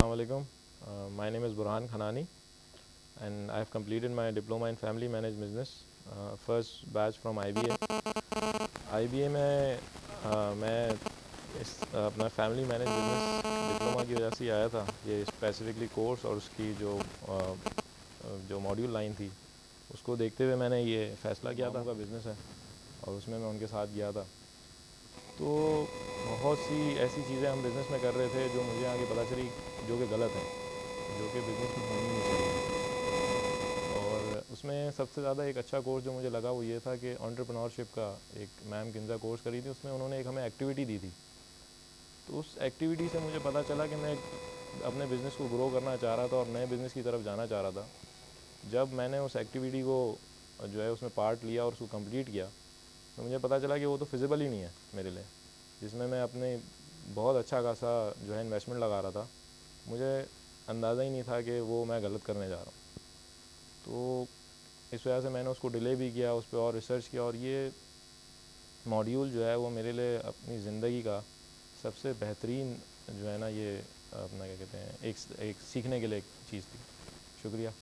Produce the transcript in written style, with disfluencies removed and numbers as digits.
Assalamu alaikum. My name is Burhan Khanani and I have completed my diploma in family managed business, first batch from IBA. IBA में मैं इस अपना family manage business diploma की वजह से ही आया था। ये स्पेसिफिकली कोर्स और उसकी जो मॉड्यूल लाइन थी उसको देखते हुए मैंने ये फ़ैसला किया था। उनका बिज़नेस है और उसमें मैं उनके साथ गया था। तो बहुत सी ऐसी चीज़ें हम बिज़नेस में कर रहे थे जो मुझे आगे पता चली जो कि गलत है, जो कि बिज़नेस में होनी नहीं चाहिए। और उसमें सबसे ज़्यादा एक अच्छा कोर्स जो मुझे लगा वो ये था कि एंटरप्रेन्योरशिप का एक मैम किंजा कोर्स करी थी। उसमें उन्होंने एक हमें एक्टिविटी दी थी। तो उस एक्टिविटी से मुझे पता चला कि मैं अपने बिज़नेस को ग्रो करना चाह रहा था और नए बिज़नेस की तरफ जाना चाह रहा था। जब मैंने उस एक्टिविटी को जो है उसमें पार्ट लिया और उसको कंप्लीट किया तो मुझे पता चला कि वो तो फिजिबल ही नहीं है मेरे लिए, जिसमें मैं अपने बहुत अच्छा खासा जो है इन्वेस्टमेंट लगा रहा था। मुझे अंदाज़ा ही नहीं था कि वो मैं गलत करने जा रहा हूँ। तो इस वजह से मैंने उसको डिले भी किया, उस पर और रिसर्च किया और ये मॉड्यूल जो है वो मेरे लिए अपनी ज़िंदगी का सबसे बेहतरीन जो है ना ये अपना क्या कहते हैं एक सीखने के लिए एक चीज़ थी। शुक्रिया।